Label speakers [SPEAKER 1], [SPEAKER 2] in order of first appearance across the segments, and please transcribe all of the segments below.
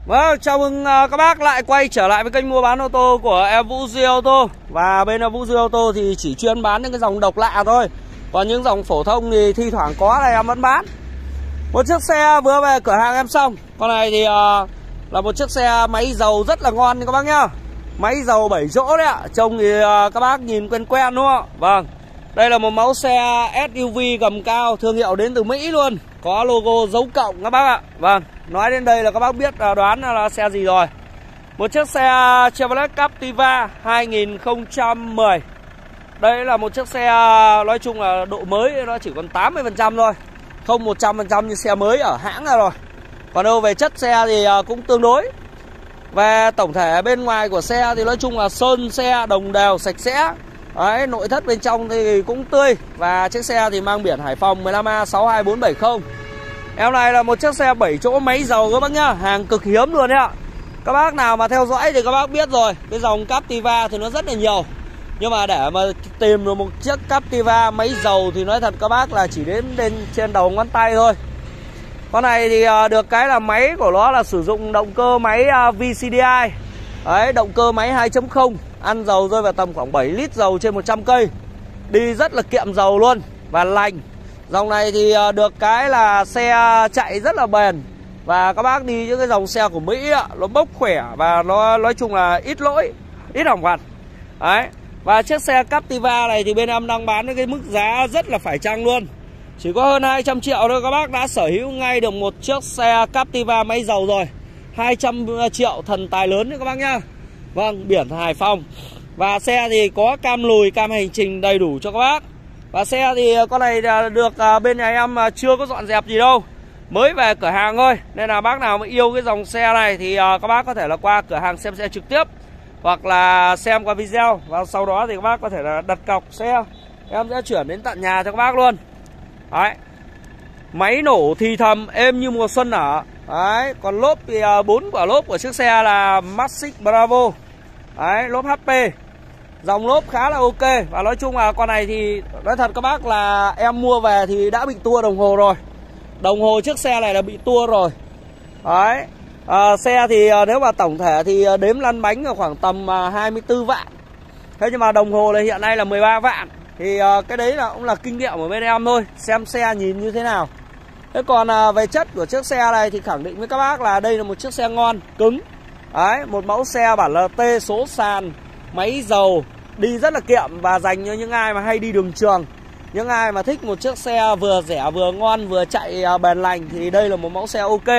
[SPEAKER 1] Vâng, chào mừng các bác lại quay trở lại với kênh mua bán ô tô của em Vũ Duy Ô tô. Và bên Vũ Duy Ô tô thì chỉ chuyên bán những cái dòng độc lạ thôi. Còn những dòng phổ thông thì thi thoảng có là em vẫn bán. Một chiếc xe vừa về cửa hàng em xong. Con này thì là một chiếc xe máy dầu rất là ngon các bác nhá. Máy dầu 7 chỗ đấy ạ. Trông thì các bác nhìn quen quen đúng không? Vâng. Đây là một mẫu xe SUV gầm cao, thương hiệu đến từ Mỹ luôn. Có logo dấu cộng các bác ạ. Vâng, nói đến đây là các bác biết đoán là xe gì rồi. Một chiếc xe Chevrolet Captiva 2010. Đây là một chiếc xe nói chung là độ mới nó chỉ còn 80% thôi. Không 100% như xe mới ở hãng rồi. Còn đâu về chất xe thì cũng tương đối. Về tổng thể bên ngoài của xe thì nói chung là sơn xe đồng đều sạch sẽ. Đấy, nội thất bên trong thì cũng tươi. Và chiếc xe thì mang biển Hải Phòng 15A62470. Em này là một chiếc xe 7 chỗ máy dầu các bác nhá. Hàng cực hiếm luôn đấy ạ. Các bác nào mà theo dõi thì các bác biết rồi. Cái dòng Captiva thì nó rất là nhiều. Nhưng mà để mà tìm được một chiếc Captiva máy dầu thì nói thật các bác là chỉ đến trên đầu ngón tay thôi. Con này thì được cái là máy của nó là sử dụng động cơ máy VCDI. Đấy, động cơ máy 2.0. Ăn dầu rơi vào tầm khoảng 7 lít dầu trên 100 cây. Đi rất là kiệm dầu luôn và lành. Dòng này thì được cái là xe chạy rất là bền. Và các bác đi những cái dòng xe của Mỹ nó bốc khỏe và nó nói chung là ít lỗi, ít hỏng vặt. Đấy. Và chiếc xe Captiva này thì bên em đang bán với cái mức giá rất là phải chăng luôn. Chỉ có hơn 200 triệu thôi các bác đã sở hữu ngay được một chiếc xe Captiva máy dầu rồi. 200 triệu thần tài lớn đấy các bác nhá. Vâng, biển Hải Phòng. Và xe thì có cam lùi, cam hành trình đầy đủ cho các bác. Và xe thì con này được bên nhà em chưa có dọn dẹp gì đâu. Mới về cửa hàng thôi. Nên là bác nào mà yêu cái dòng xe này thì các bác có thể là qua cửa hàng xem xe trực tiếp. Hoặc là xem qua video. Và sau đó thì các bác có thể là đặt cọc xe. Em sẽ chuyển đến tận nhà cho các bác luôn. Đấy. Máy nổ thì thầm êm như mùa xuân nở. Đấy. Còn lốp thì 4 quả lốp của chiếc xe là Maxic Bravo. Đấy, lốp HP. Dòng lốp khá là ok. Và nói chung là con này thì nói thật các bác là em mua về thì đã bị tua đồng hồ rồi. Đồng hồ chiếc xe này là bị tua rồi. Đấy. Xe thì nếu mà tổng thể thì đếm lăn bánh ở khoảng tầm 24 vạn. Thế nhưng mà đồng hồ này hiện nay là 13 vạn. Thì cái đấy là cũng là kinh nghiệm của bên em thôi. Xem xe nhìn như thế nào. Thế còn về chất của chiếc xe này thì khẳng định với các bác là đây là một chiếc xe ngon, cứng. Đấy, một mẫu xe bản LT số sàn, máy dầu, đi rất là kiệm và dành cho những ai mà hay đi đường trường. Những ai mà thích một chiếc xe vừa rẻ vừa ngon vừa chạy bền lành thì đây là một mẫu xe ok.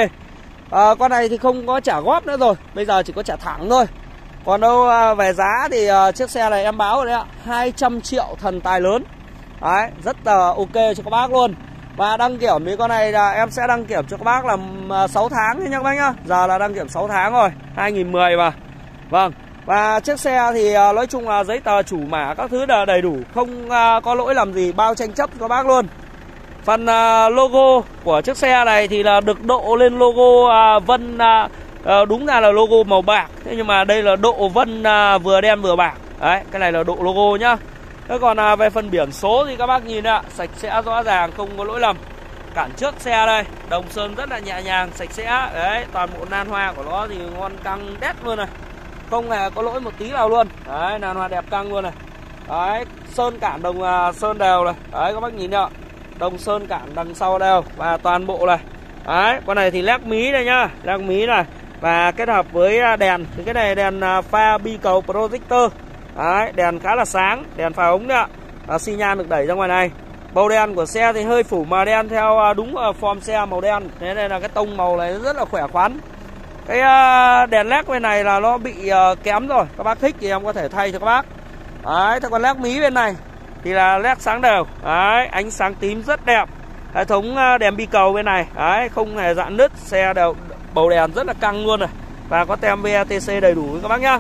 [SPEAKER 1] Con này thì không có trả góp nữa rồi, bây giờ chỉ có trả thẳng thôi. Còn đâu về giá thì chiếc xe này em báo rồi đấy ạ, 200 triệu thần tài lớn. Đấy, rất là ok cho các bác luôn. Và đăng kiểm thì con này là em sẽ đăng kiểm cho các bác là 6 tháng nha các bác nhá. Giờ là đăng kiểm 6 tháng rồi, 2010 mà. Vâng. Và chiếc xe thì nói chung là giấy tờ chủ mã các thứ là đầy đủ, không có lỗi làm gì, bao tranh chấp cho các bác luôn. Phần logo của chiếc xe này thì là được độ lên logo vân, đúng ra là logo màu bạc. Thế nhưng mà đây là độ vân vừa đen vừa bạc. Đấy, cái này là độ logo nhá. Thế còn về phần biển số thì các bác nhìn ạ, sạch sẽ rõ ràng, không có lỗi lầm. Cản trước xe đây, đồng sơn rất là nhẹ nhàng, sạch sẽ. Đấy, toàn bộ nan hoa của nó thì ngon căng đét luôn này. Không hề có lỗi một tí nào luôn. Đấy, nan hoa đẹp căng luôn này. Đấy, sơn cản đồng sơn đều này. Đấy, các bác nhìn ạ, đồng sơn cản đằng sau đều. Và toàn bộ này. Đấy, con này thì led mí đây nhá, led mí này. Và kết hợp với đèn, thì cái này đèn pha bi cầu projector. Đấy, đèn khá là sáng, đèn pha ống đấy ạ. Xi nhan được đẩy ra ngoài này. Bầu đèn của xe thì hơi phủ mờ đen theo đúng form xe màu đen. Thế nên là cái tông màu này rất là khỏe khoắn. Cái đèn led bên này là nó bị kém rồi. Các bác thích thì em có thể thay cho các bác. Đấy, thế còn led mí bên này thì là led sáng đều. Đấy, ánh sáng tím rất đẹp. Hệ thống đèn bi cầu bên này. Đấy, không hề rạn nứt. Xe đều bầu đèn rất là căng luôn này. Và có tem VATC đầy đủ các bác nhá.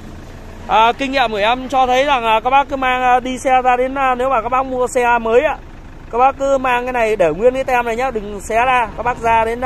[SPEAKER 1] Kinh nghiệm của em cho thấy rằng các bác cứ mang đi xe ra đến, nếu mà các bác mua xe mới ạ, các bác cứ mang cái này để nguyên cái tem này nhá, đừng xé ra. Các bác ra đến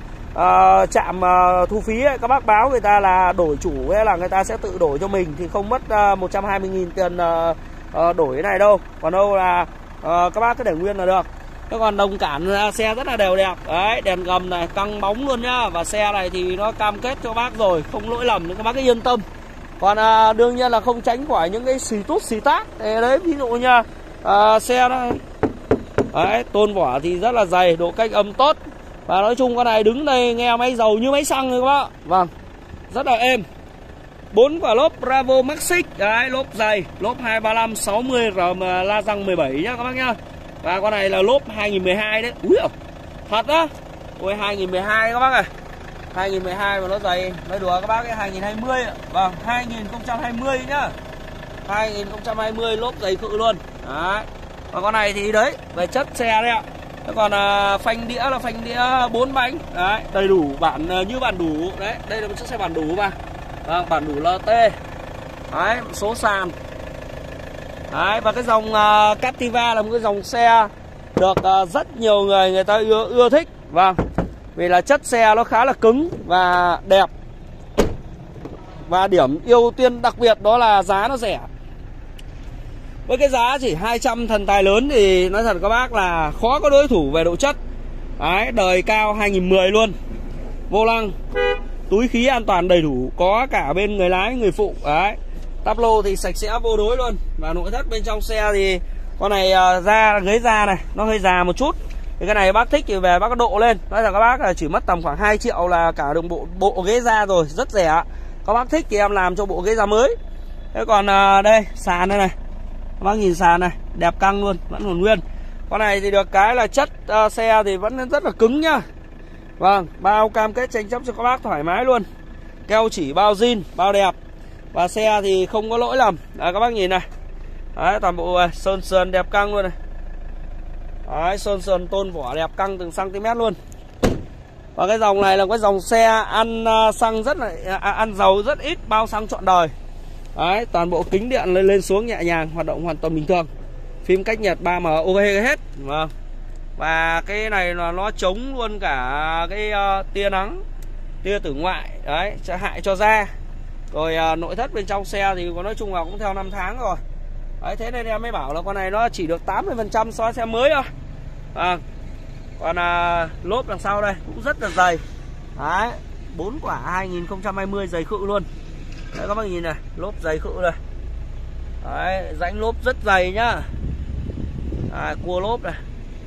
[SPEAKER 1] trạm thu phí ấy, các bác báo người ta là đổi chủ hay là người ta sẽ tự đổi cho mình thì không mất 120.000 tiền đổi cái này đâu. Còn đâu là các bác cứ để nguyên là được. Thế còn đồng cản xe rất là đều đẹp. Đấy, đèn gầm này căng bóng luôn nhá. Và xe này thì nó cam kết cho bác rồi, không lỗi lầm nên các bác cứ yên tâm. Còn đương nhiên là không tránh khỏi những cái xì tút xì tát. Đấy, ví dụ như xe nó đấy, tôn vỏ thì rất là dày, độ cách âm tốt. Và nói chung con này đứng đây nghe máy dầu như máy xăng rồi các bác. Vâng, rất là êm. 4 quả lốp Bravo Maxic. Đấy, lốp dày, lốp 235 60 RM la răng 17 nhá các bác nhá. Và con này là lốp 2012 đấy. Úi giời, thật á. Ôi 2012 các bác ơi. 2012 mà nó dày, nói đùa các bác, cái 2020 ạ. Vâng, 2020 nhá. 2020 lốp dày cự luôn. Đấy. Và con này thì đấy, về chất xe đấy ạ. Thế còn phanh đĩa là phanh đĩa 4 bánh. Đấy, đầy đủ bản như bản đủ. Đấy, đây là một chiếc xe bản đủ mà. Vâng, bản đủ LT. Đấy, số sàn. Đấy, và cái dòng Captiva là một cái dòng xe được rất nhiều người ta ưa thích. Vâng, vì là chất xe nó khá là cứng và đẹp. Và điểm ưu tiên đặc biệt đó là giá nó rẻ. Với cái giá chỉ 200 thần tài lớn thì nói thật các bác là khó có đối thủ về độ chất. Đấy, đời cao 2010 luôn. Vô lăng, túi khí an toàn đầy đủ, có cả bên người lái người phụ. Đấy, táp lô thì sạch sẽ vô đối luôn. Và nội thất bên trong xe thì con này ghế da này nó hơi già một chút. Thì cái này bác thích thì về bác có độ lên. Nói là các bác là chỉ mất tầm khoảng 2 triệu là cả đồng bộ ghế da rồi, rất rẻ. Các bác thích thì em làm cho bộ ghế da mới. Thế còn đây sàn đây này, các bác nhìn sàn này, đẹp căng luôn, vẫn còn nguyên. Con này thì được cái là chất xe thì vẫn rất là cứng nhá. Vâng, bao cam kết tranh chấp cho các bác thoải mái luôn. Keo chỉ bao zin, bao đẹp. Và xe thì không có lỗi lầm. Đấy, các bác nhìn này. Đấy, toàn bộ sơn sườn đẹp căng luôn này. Đấy, sơn sườn tôn vỏ đẹp căng từng cm luôn. Và cái dòng này là cái dòng xe ăn xăng rất là ăn dầu rất ít, bao xăng trọn đời. Đấy, toàn bộ kính điện lên xuống nhẹ nhàng, hoạt động hoàn toàn bình thường. Phím cách nhiệt 3M ok hết. Vâng. Và cái này là nó chống luôn cả cái tia nắng, tia tử ngoại. Đấy, sẽ hại cho da. Rồi nội thất bên trong xe thì nói chung là cũng theo 5 tháng rồi. Đấy, thế nên em mới bảo là con này nó chỉ được 80% so với xe mới thôi. Còn lốp đằng sau đây cũng rất là dày. Đấy, 4 quả 2020 dày khự luôn. Đấy, các bác nhìn này, lốp dày khự này. Đấy, rãnh lốp rất dày nhá. Cua lốp này.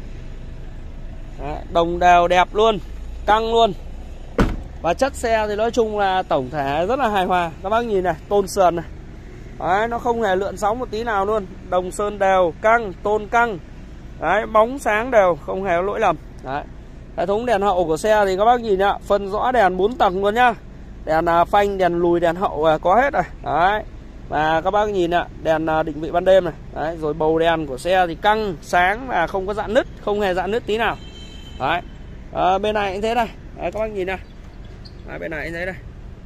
[SPEAKER 1] Đấy, đồng đều đẹp luôn, căng luôn. Và chất xe thì nói chung là tổng thể rất là hài hòa. Các bác nhìn này, tôn sườn này. Đấy, nó không hề lượn sóng một tí nào luôn. Đồng sơn đều, căng, tôn căng. Đấy, bóng sáng đều, không hề có lỗi lầm. Đấy. Hệ thống đèn hậu của xe thì các bác nhìn ạ, phân rõ đèn 4 tầng luôn nhá. Đèn phanh, đèn lùi, đèn hậu có hết rồi. Đấy. Và các bác nhìn ạ, đèn định vị ban đêm này. Đấy, rồi bầu đèn của xe thì căng, sáng và không có rạn nứt, không hề rạn nứt tí nào. Đấy. Bên này cũng thế này. Đấy, các bác nhìn này. Đấy, bên này cũng thế này.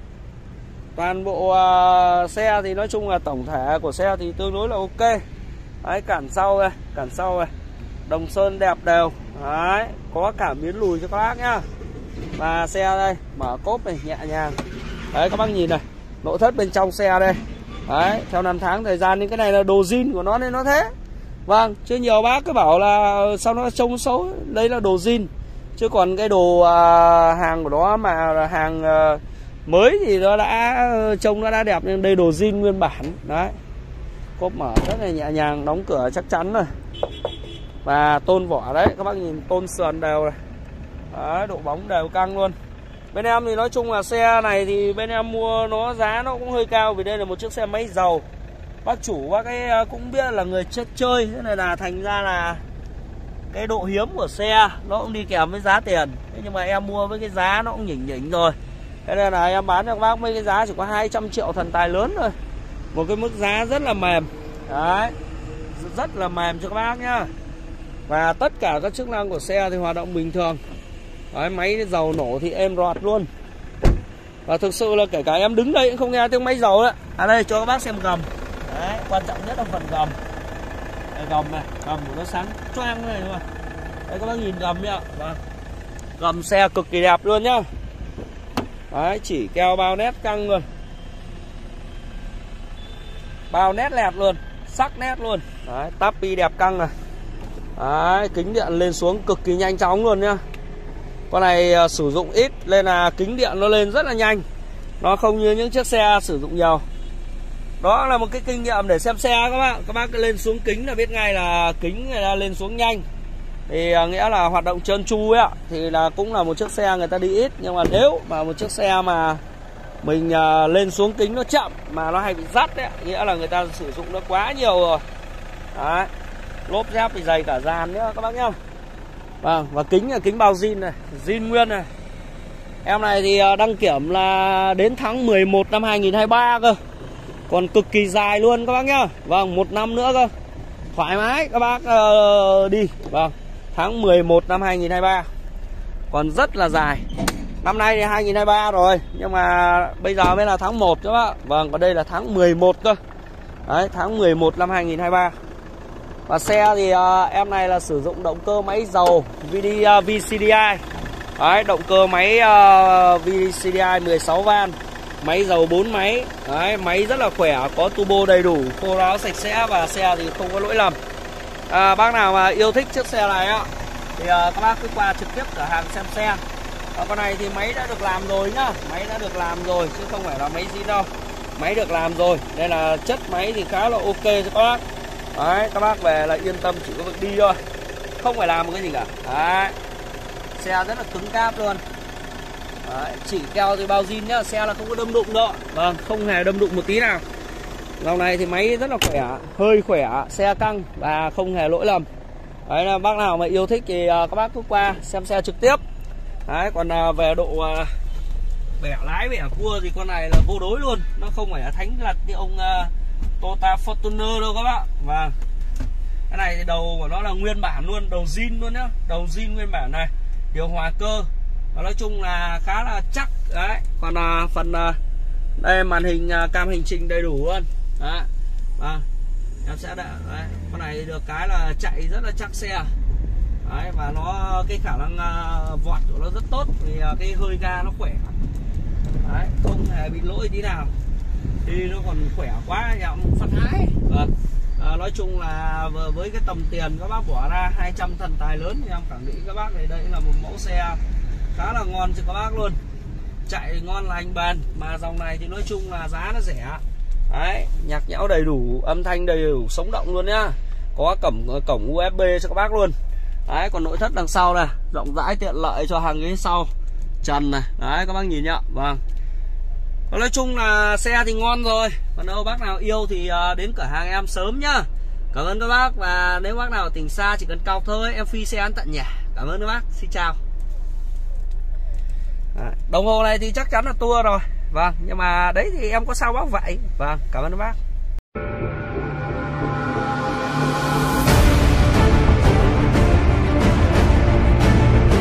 [SPEAKER 1] Toàn bộ xe thì nói chung là tổng thể của xe thì tương đối là ok. Đấy, cản sau đây, cản sau này. Đồng sơn đẹp đều. Đấy, có cảm biến lùi cho các bác nhá. Và xe đây, mở cốp này nhẹ nhàng. Đấy, các bác nhìn này, nội thất bên trong xe đây. Đấy, theo 5 tháng thời gian nhưng cái này là đồ zin của nó nên nó thế. Vâng, chứ nhiều bác cứ bảo là sao nó trông xấu, đấy là đồ zin. Chứ còn cái đồ hàng của nó mà là hàng mới thì nó đã trông nó đã đẹp, nhưng đây đồ zin nguyên bản. Đấy, cốp mở rất là nhẹ nhàng, đóng cửa chắc chắn rồi. Và tôn vỏ đấy, các bác nhìn tôn sườn đều này. Đấy, độ bóng đều căng luôn. Bên em thì nói chung là xe này thì bên em mua nó giá nó cũng hơi cao, vì đây là một chiếc xe máy dầu. Bác chủ bác ấy cũng biết là người chất chơi, thế này là thành ra là cái độ hiếm của xe nó cũng đi kèm với giá tiền. Thế nhưng mà em mua với cái giá nó cũng nhỉnh rồi. Thế nên là em bán cho các bác với cái giá chỉ có 200 triệu thần tài lớn thôi. Một cái mức giá rất là mềm. Đấy, rất là mềm cho các bác nhá. Và tất cả các chức năng của xe thì hoạt động bình thường. Đấy, máy dầu nổ thì êm rọt luôn. Và thực sự là kể cả em đứng đây cũng không nghe tiếng máy dầu đấy. Đây cho các bác xem gầm. Đấy, quan trọng nhất là phần gầm. Đây, gầm này, gầm của nó sáng choang này luôn. Đây các bác nhìn gầm nhá. Vâng. Gầm xe cực kỳ đẹp luôn nhá. Đấy, chỉ keo bao nét căng luôn. Bao nét lẹt luôn, sắc nét luôn. Đấy, tapi đẹp căng này. Đấy, kính điện lên xuống cực kỳ nhanh chóng luôn nhá. Con này sử dụng ít nên là kính điện nó lên rất là nhanh. Nó không như những chiếc xe sử dụng nhiều. Đó là một cái kinh nghiệm để xem xe các bạn. Các bác lên xuống kính là biết ngay là kính người ta lên xuống nhanh. Thì nghĩa là hoạt động trơn tru ấy ạ. Thì là cũng là một chiếc xe người ta đi ít. Nhưng mà nếu mà một chiếc xe mà mình lên xuống kính nó chậm mà nó hay bị dắt ấy, nghĩa là người ta sử dụng nó quá nhiều rồi. Đấy. Lốp dép thì dày cả dàn nữa các bác nhá. Vâng, và kính là kính bao zin này, zin nguyên này. Em này thì đăng kiểm là đến tháng 11 năm 2023 cơ. Còn cực kỳ dài luôn các bác nhá. Vâng, 1 năm nữa cơ. Thoải mái các bác đi. Vâng, tháng 11 năm 2023. Còn rất là dài. Năm nay thì 2023 rồi, nhưng mà bây giờ mới là tháng 1 các bác. Vâng, còn đây là tháng 11 cơ. Đấy, tháng 11 năm 2023. Và xe thì em này là sử dụng động cơ máy dầu VCDI. Đấy, động cơ máy VCDI 16 van. Máy dầu 4 máy. Đấy, máy rất là khỏe, có turbo đầy đủ, khô ráo sạch sẽ và xe thì không có lỗi lầm. Bác nào mà yêu thích chiếc xe này á thì các bác cứ qua trực tiếp cửa hàng xem xe. Con này thì máy đã được làm rồi nhá. Máy đã được làm rồi chứ không phải là máy zin đâu. Máy được làm rồi nên là chất máy thì khá là ok cho các bác. Đấy, các bác về là yên tâm chỉ có việc đi thôi, không phải làm một cái gì cả. Đấy, xe rất là cứng cáp luôn. Đấy, chỉ keo thì bao zin nhá, xe là không có đâm đụng đâu. Vâng, không hề đâm đụng một tí nào. Dòng này thì máy rất là khỏe, hơi khỏe, xe căng và không hề lỗi lầm. Đấy, là bác nào mà yêu thích thì các bác cứ qua xem xe trực tiếp. Đấy, còn về độ bẻ lái bẻ cua thì con này là vô đối luôn. Nó không phải là thánh lật như ông Toyota Fortuner đâu các bạn. Vâng, cái này thì đầu của nó là nguyên bản luôn, đầu zin luôn nhá, đầu zin nguyên bản này, điều hòa cơ. Và nói chung là khá là chắc. Đấy, còn phần đây màn hình cam hành trình đầy đủ luôn. Đấy, vâng, em sẽ đấy, con này được cái là chạy rất là chắc xe. Đấy, và nó cái khả năng vọt của nó rất tốt vì cái hơi ga nó khỏe. Đấy, không hề bị lỗi tí nào. Thì nó còn khỏe quá em phát hái. Vâng, nói chung là với cái tầm tiền các bác bỏ ra 200 thần tài lớn thì em khẳng định các bác này đây là một mẫu xe khá là ngon cho các bác luôn. Chạy ngon lành bền, mà dòng này thì nói chung là giá nó rẻ. Đấy, nhạc nhẽo đầy đủ, âm thanh đầy đủ, sống động luôn nhá. Có cổng USB cho các bác luôn. Đấy, còn nội thất đằng sau này rộng rãi tiện lợi cho hàng ghế sau, trần này. Đấy, các bác nhìn nhá. Vâng, nói chung là xe thì ngon rồi. Còn đâu bác nào yêu thì đến cửa hàng em sớm nhá. Cảm ơn các bác. Và nếu bác nào tỉnh xa chỉ cần cọc thôi, em phi xe ăn tận nhà. Cảm ơn các bác, xin chào. Đồng hồ này thì chắc chắn là tua rồi. Vâng, nhưng mà đấy thì em có sao bác vậy. Vâng, cảm ơn các bác.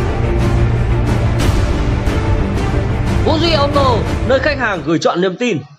[SPEAKER 1] Vũ Duy Auto, nơi khách hàng gửi chọn niềm tin.